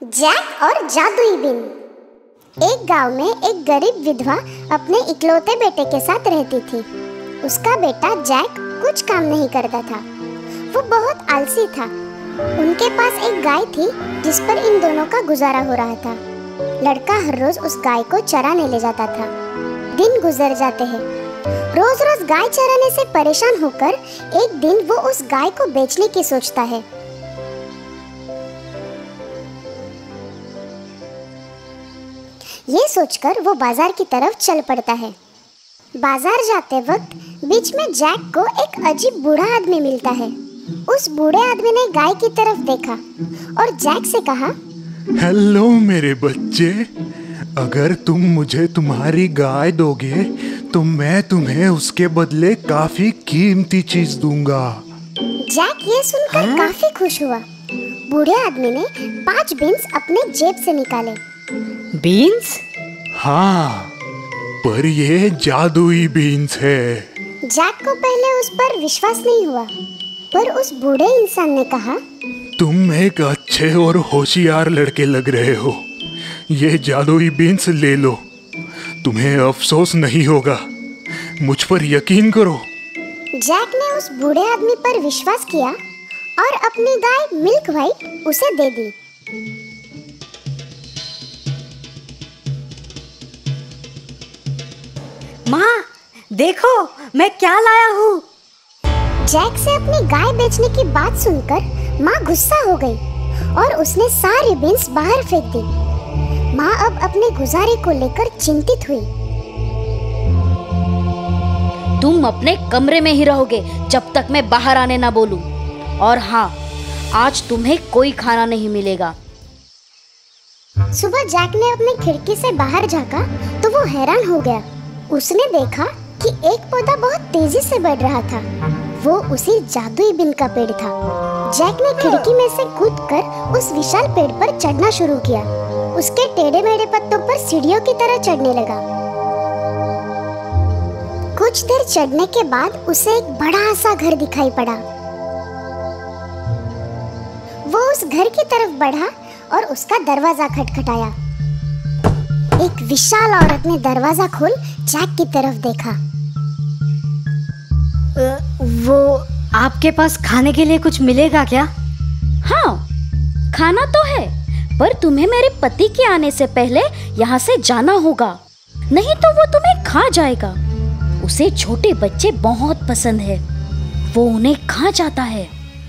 Jack और जादुई बिन। एक गांव में एक गरीब विधवा अपने इकलौते बेटे के साथ रहती थी। उसका बेटा जैक कुछ काम नहीं करता था, वो बहुत आलसी था। उनके पास एक गाय थी जिस पर इन दोनों का गुजारा हो रहा था। लड़का हर रोज उस गाय को चराने ले जाता था। दिन गुजर जाते हैं। रोज रोज गाय चराने से परेशान होकर एक दिन वो उस गाय को बेचने की सोचता है। ये सोचकर वो बाजार की तरफ चल पड़ता है। बाजार जाते वक्त बीच में जैक को एक अजीब बूढ़ा आदमी मिलता है। उस बूढ़े आदमी ने गाय की तरफ देखा और जैक से कहा, हेलो मेरे बच्चे, अगर तुम मुझे तुम्हारी गाय दोगे तो मैं तुम्हें उसके बदले काफी कीमती चीज दूंगा। जैक ये सुनकर काफी खुश हुआ। बूढ़े आदमी ने 5 बीन्स अपने जेब से निकाले। बीन्स? हाँ, पर ये जादुई बीन्स है। जैक को पहले उस पर विश्वास नहीं हुआ, पर उस बूढ़े इंसान ने कहा, तुम एक अच्छे और होशियार लड़के लग रहे हो। ये जादुई बीन्स ले लो, तुम्हें अफसोस नहीं होगा। मुझ पर यकीन करो। जैक ने उस बूढ़े आदमी पर विश्वास किया और अपनी गाय मिल्क व्हाइट उसे दे दी। माँ, देखो मैं क्या लाया हूँ। जैक से अपनी गाय बेचने की बात सुनकर माँ गुस्सा हो गई और उसने सारी बीन्स बाहर फेंक दी। माँ अब अपने गुजारे को लेकर चिंतित हुई। तुम अपने कमरे में ही रहोगे जब तक मैं बाहर आने ना बोलूं। और हाँ, आज तुम्हें कोई खाना नहीं मिलेगा। सुबह जैक ने अपनी खिड़की से बाहर झांका तो वो हैरान हो गया। उसने देखा कि एक पौधा बहुत तेजी से बढ़ रहा था। वो उसी जादुई बिन का पेड़ था। जैक ने खिड़की में से कूदकर उस विशाल पेड़ पर चढ़ना शुरू किया। उसके टेढ़े मेढ़े पत्तों पर सीढ़ियों की तरह चढ़ने लगा। कुछ देर चढ़ने के बाद उसे एक बड़ा सा घर दिखाई पड़ा। वो उस घर की तरफ बढ़ा और उसका दरवाजा खटखटाया। एक विशाल औरत ने दरवाजा खोल जैक की तरफ देखा। वो आपके पास खाने के लिए कुछ मिलेगा क्या? हाँ, खाना तो है, पर तुम्हें मेरे पति के आने से पहले यहाँ से जाना होगा, नहीं तो वो तुम्हें खा जाएगा। उसे छोटे बच्चे बहुत पसंद है, वो उन्हें खा जाता है।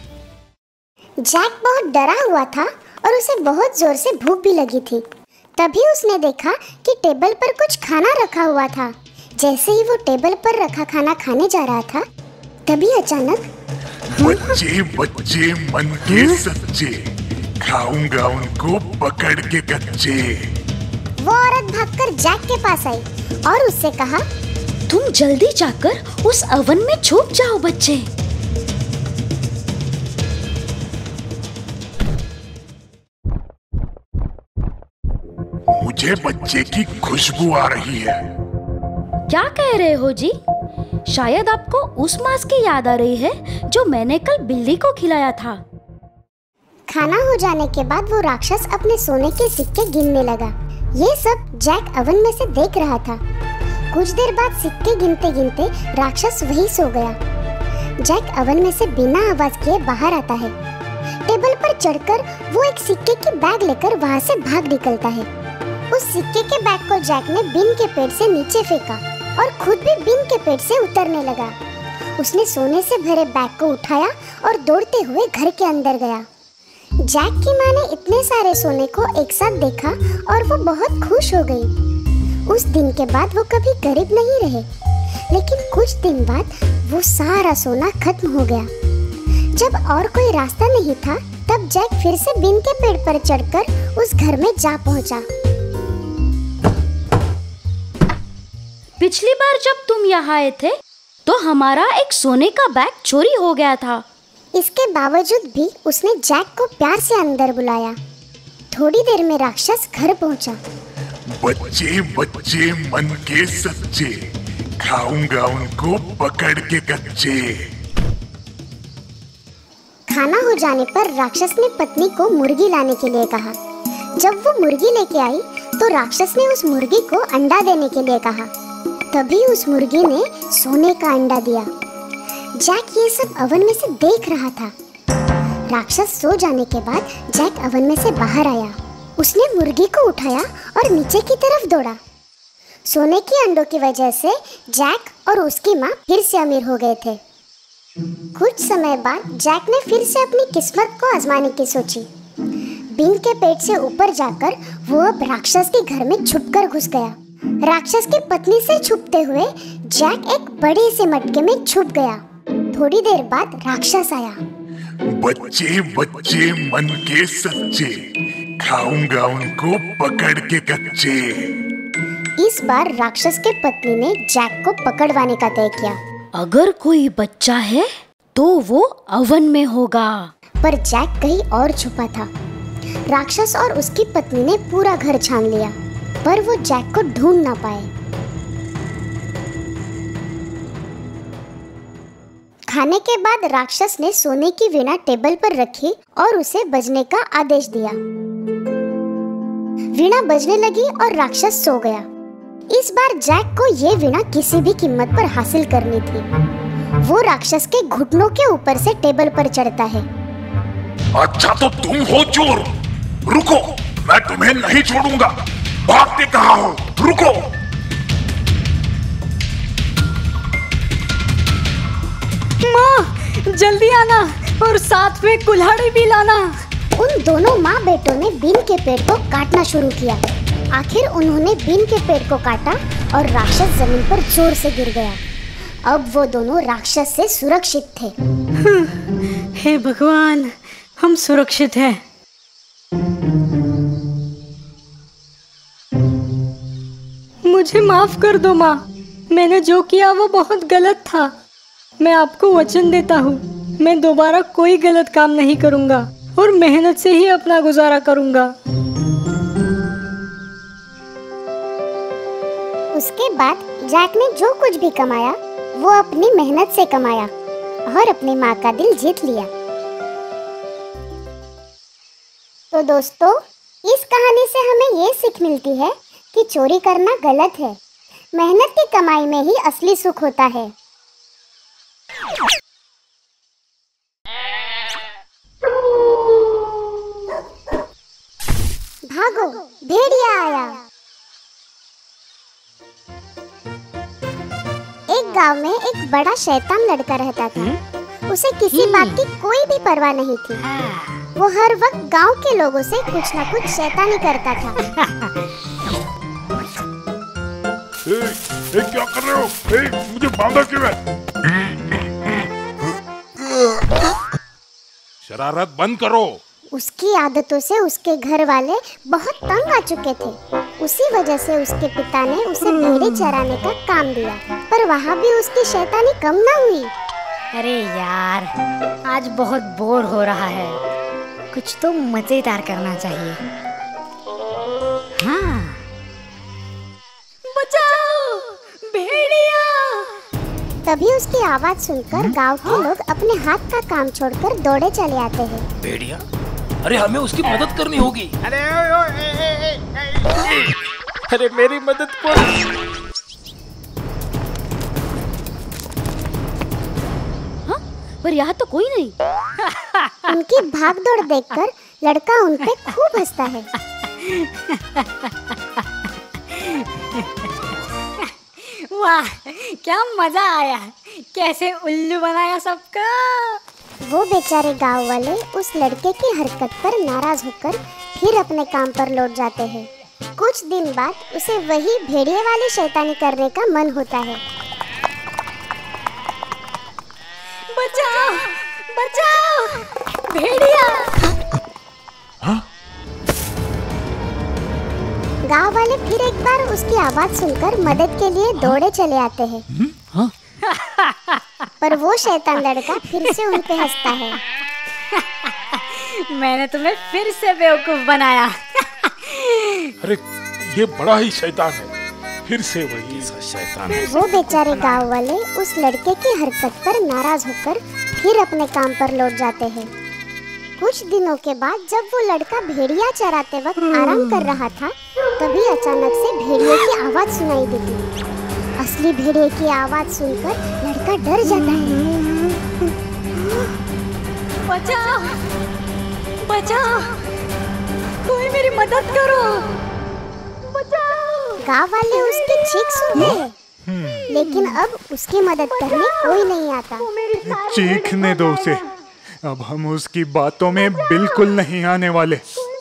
जैक बहुत डरा हुआ था और उसे बहुत जोर से भूख भी लगी थी। तभी उसने देखा कि टेबल पर कुछ खाना रखा हुआ था। जैसे ही वो टेबल पर रखा खाना खाने जा रहा था, तभी अचानक बच्चे बच्चे मन के सच्चे, खाऊंगा उनको पकड़ के कच्चे। वो औरत भागकर जैक के पास आई और उससे कहा, तुम जल्दी जाकर उस अवन में छुप जाओ बच्चे। मुझे बच्चे की खुशबू आ रही है। क्या कह रहे हो जी? शायद आपको उस मांस की याद आ रही है जो मैंने कल बिल्ली को खिलाया था। खाना हो जाने के बाद वो राक्षस अपने सोने के सिक्के गिनने लगा। ये सब जैक अवन में से देख रहा था। कुछ देर बाद सिक्के गिनते गिनते राक्षस वहीं सो गया। जैक अवन में से बिना आवाज किए बाहर आता है। टेबल पर चढ़कर वो एक सिक्के की बैग लेकर वहाँ से भाग निकलता है। उस सिक्के के बैग को जैक ने बिन के पेड़ से नीचे फेंका और खुद भी बिन के पेड़ से उतरने लगा। उसने सोने से भरे बैग को उठाया और दौड़ते हुए घर के अंदर गया। जैक की माँ ने इतने सारे सोने को एक साथ देखा और वो बहुत खुश हो गई। उस दिन के बाद वो कभी गरीब नहीं रहे। लेकिन कुछ दिन बाद वो सारा सोना खत्म हो गया। जब और कोई रास्ता नहीं था, तब जैक फिर से बिन के पेड़ पर चढ़कर उस घर में जा पहुंचा। पिछली बार जब तुम यहाँ आए थे तो हमारा एक सोने का बैग चोरी हो गया था। इसके बावजूद भी उसने जैक को प्यार से अंदर बुलाया। थोड़ी देर में राक्षस घर पहुंचा। बच्चे बच्चे मन के सच्चे, खाऊंगा उनको पकड़ के कच्चे। खाना हो जाने पर राक्षस ने पत्नी को मुर्गी लाने के लिए कहा। जब वो मुर्गी लेके आई तो राक्षस ने उस मुर्गी को अंडा देने के लिए कहा। तभी उस मुर्गी ने सोने का अंडा दिया। जैक ये सब ओवन में से देख रहा था। राक्षस सो जाने के बाद जैक ओवन में से बाहर आया। उसने मुर्गी को उठाया और नीचे की तरफ दौड़ा। सोने के अंडों की वजह से जैक और उसकी माँ फिर से अमीर हो गए थे। कुछ समय बाद जैक ने फिर से अपनी किस्मत को आजमाने की सोची। बीन के पेट से ऊपर जाकर वो अब राक्षस के घर में छुपकर घुस गया। राक्षस की पत्नी से छुपते हुए जैक एक बड़े से मटके में छुप गया। थोड़ी देर बाद राक्षस आया। बच्चे बच्चे मन के सच्चे, खाऊंगा उनको पकड़ के कच्चे। इस बार राक्षस के पत्नी ने जैक को पकड़वाने का तय किया। अगर कोई बच्चा है तो वो ओवन में होगा। पर जैक कहीं और छुपा था। राक्षस और उसकी पत्नी ने पूरा घर छान लिया, पर वो जैक को ढूंढ ना पाए। खाने के बाद राक्षस ने सोने की वीणा टेबल पर रखी और उसे बजने का आदेश दिया। वीणा बजने लगी और राक्षस सो गया। इस बार जैक को ये वीणा किसी भी कीमत पर हासिल करनी थी। वो राक्षस के घुटनों के ऊपर से टेबल पर चढ़ता है। अच्छा तो तुम हो चोर, रुको, मैं तुम्हें नहीं छोड़ूंगा। भागते कहाँ हो, रुको। माँ, जल्दी आना और साथ में कुल्हाड़ी भी लाना। उन दोनों माँ बेटों ने बीन के पेड़ को काटना शुरू किया। आखिर उन्होंने बीन के पेड़ को काटा और राक्षस जमीन पर जोर से गिर गया। अब वो दोनों राक्षस से सुरक्षित थे। हे भगवान, हम सुरक्षित हैं। मुझे माफ कर दो माँ, मैंने जो किया वो बहुत गलत था। मैं आपको वचन देता हूँ, मैं दोबारा कोई गलत काम नहीं करूँगा और मेहनत से ही अपना गुजारा करूँगा। उसके बाद जैक ने जो कुछ भी कमाया वो अपनी मेहनत से कमाया और अपनी माँ का दिल जीत लिया। तो दोस्तों, इस कहानी से हमें ये सीख मिलती है कि चोरी करना गलत है। मेहनत की कमाई में ही असली सुख होता है। भागो, भेड़िया आया। एक गांव में एक बड़ा शैतान लड़का रहता था। उसे किसी बात की कोई भी परवाह नहीं थी। वो हर वक्त गांव के लोगों से कुछ ना कुछ शैतानी करता था। क्या कर रहे हो? मुझे बांधा क्यों है? शरारत बंद करो। उसकी आदतों से उसके घर वाले बहुत तंग आ चुके थे। उसी वजह से उसके पिता ने उसे भेड़े चराने का काम दिया, पर वहाँ भी उसकी शैतानी कम ना हुई। अरे यार, आज बहुत बोर हो रहा है, कुछ तो मजेदार करना चाहिए। हाँ, बचाओ, भेड़िया! तभी उसकी आवाज सुनकर गांव के लोग अपने हाथ का काम छोड़कर दौड़े चले आते हैं। भेड़िया? अरे हमें उसकी मदद करनी होगी। अरे मेरी मदद करो। हाँ? पर यहाँ तो कोई नहीं। उनकी भागदौड़ देखकर लड़का उन पे खूब हंसता है। वाह, क्या मजा आया! कैसे उल्लू बनाया सबका। वो बेचारे गांव वाले उस लड़के की हरकत पर नाराज होकर फिर अपने काम पर लौट जाते हैं। कुछ दिन बाद उसे वही भेड़िए वाली शैतानी करने का मन होता है। बचाओ, बचाओ, भेड़िया! गांव वाले फिर एक बार उसकी आवाज सुनकर मदद के लिए दौड़े चले आते हैं। पर वो शैतान लड़का फिर से उन पे हंसता है। मैंने तुम्हें फिर से बेवकूफ बनाया। अरे ये बड़ा ही शैतान है, फिर से वही शैतान है। वो बेचारे गांव वाले उस लड़के की हरकत पर नाराज होकर फिर अपने काम पर लौट जाते हैं। कुछ दिनों के बाद जब वो लड़का भेड़िया चराते वक्त आराम कर रहा था, तभी अचानक से भेड़िए की आवाज सुनाई देती। असली भेड़िए की आवाज सुनकर लड़का डर जाता है। बचाओ, बचाओ, कोई मेरी मदद करो, बचाओ। गांव वाले उसकी चीख सुनते हैं, लेकिन अब उसकी मदद करने कोई नहीं आता। चीखने दो उसे, अब हम उसकी बातों में बिल्कुल नहीं आने वाले।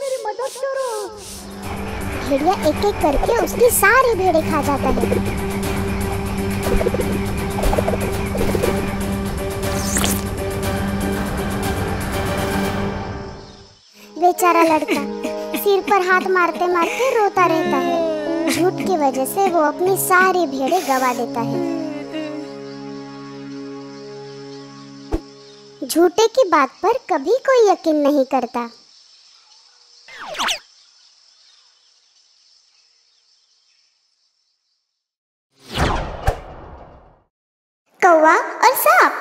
भेड़िया एक एक करके उसकी सारी भेड़ें खा जाता है। बेचारा लड़का सिर पर हाथ मारते मारते रोता रहता है। झूठ की वजह से वो अपनी सारी भेड़ें गवा देता है। झूठे की बात पर कभी कोई यकीन नहीं करता। कौवा और सांप।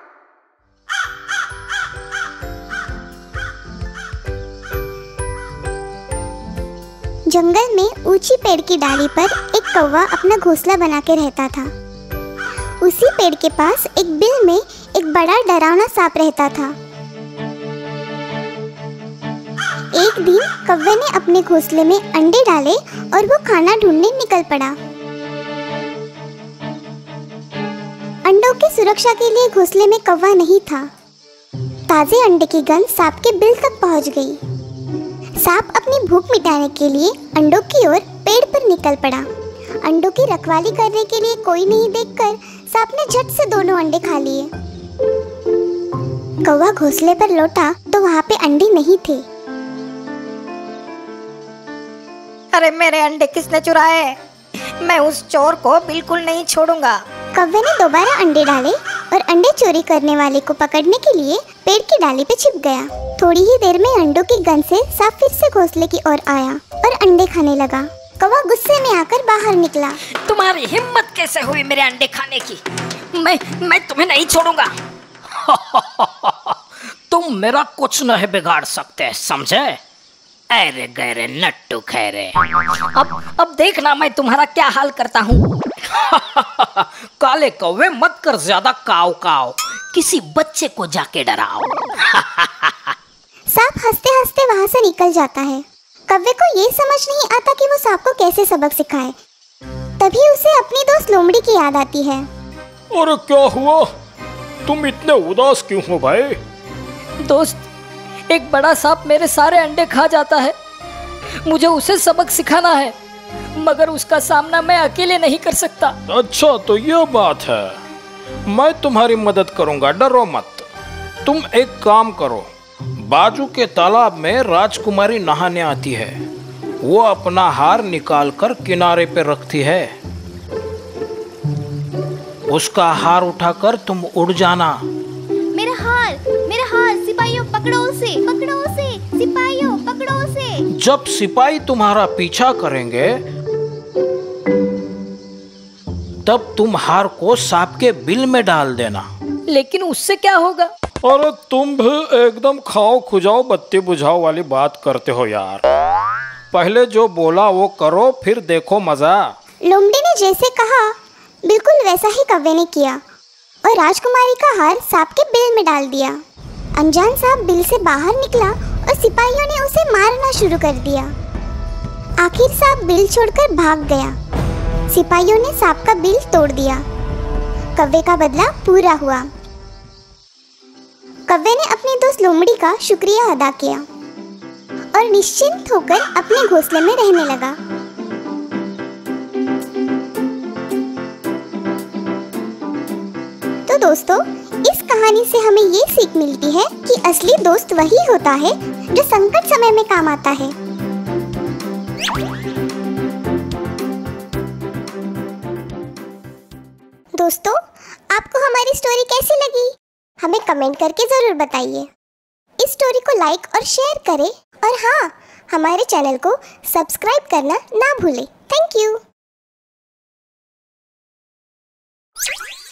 जंगल में ऊंची पेड़ की डाली पर एक कौवा अपना घोंसला बना के रहता था। उसी पेड़ के पास एक बिल में एक बड़ा डरावना सांप रहता था। एक दिन कौवे ने अपने घोंसले में अंडे डाले और वो खाना ढूंढने निकल पड़ा। अंडों की सुरक्षा के लिए घोंसले में कौवा नहीं था। ताजे अंडे की गंध सांप के बिल तक पहुंच गई। सांप अपनी भूख मिटाने के लिए अंडों की ओर पेड़ पर निकल पड़ा। अंडों की रखवाली करने के लिए कोई नहीं देखकर सांप ने झट से दोनों अंडे खा लिए। कौवा घोंसले पर लौटा तो वहाँ पे अंडे नहीं थे। अरे मेरे अंडे किसने चुराए? मैं उस चोर को बिल्कुल नहीं छोड़ूंगा। कौवे ने दोबारा अंडे डाले और अंडे चोरी करने वाले को पकड़ने के लिए पेड़ की डाली पे छिप गया। थोड़ी ही देर में अंडों की गंध से सांप फिर से घोंसले की ओर आया और अंडे खाने लगा। कौवा गुस्से में आकर बाहर निकला। तुम्हारी हिम्मत कैसे हुई मेरे अंडे खाने की? मैं तुम्हें नहीं छोड़ूंगा। तुम मेरा कुछ नहीं बिगाड़ सकते, समझे? अरे गहरे नट्टू खैरे। अब देखना मैं तुम्हारा क्या हाल करता हूँ। काले कौवे मत कर ज्यादा काव काव, किसी बच्चे को जाके डराओ। सांप हंसते हंसते वहाँ से निकल जाता है। कौवे को ये समझ नहीं आता कि वो सांप को कैसे सबक सिखाए। तभी उसे अपनी दोस्त लोमड़ी की याद आती है। अरे क्या हुआ? तुम इतने उदास क्यों हो भाई? दोस्त, एक बड़ा सांप मेरे सारे अंडे खा जाता है। मुझे उसे सबक सिखाना है, मगर उसका सामना मैं अकेले नहीं कर सकता। अच्छा तो ये बात है, मैं तुम्हारी मदद करूंगा, डरो मत। तुम एक काम करो, बाजू के तालाब में राजकुमारी नहाने आती है। वो अपना हार निकाल कर किनारे पे रखती है। उसका हार उठाकर तुम उड़ जाना। मेरा हार, सिपाहियों पकड़ो उसे, सिपाहियों पकड़ो उसे। जब सिपाही तुम्हारा पीछा करेंगे तब तुम हार को सांप के बिल में डाल देना। लेकिन उससे क्या होगा? अरे तुम भी एकदम खाओ खुजाओ बत्ती बुझाओ वाली बात करते हो यार। पहले जो बोला वो करो, फिर देखो मजा। लोमड़ी ने जैसे कहा बिल्कुल वैसा ही कौवे ने किया और राजकुमारी का हार सांप के बिल में डाल दिया। अनजान सांप बिल से बाहर निकला और सिपाहियों ने उसे मारना शुरू कर दिया। आखिर सांप बिल छोड़कर भाग गया। सिपाहियों ने सांप का बिल तोड़ दिया। कौवे का बदला पूरा हुआ। कौवे ने अपनी दोस्त लोमड़ी का शुक्रिया अदा किया और निश्चिंत होकर अपने घोंसले में रहने लगा। तो दोस्तों, इस कहानी से हमें ये सीख मिलती है कि असली दोस्त वही होता है जो संकट समय में काम आता है। दोस्तों, आपको हमारी स्टोरी कैसी लगी? हमें कमेंट करके जरूर बताइए। इस स्टोरी को लाइक और शेयर करें और हाँ, हमारे चैनल को सब्सक्राइब करना ना भूलें। Thank you.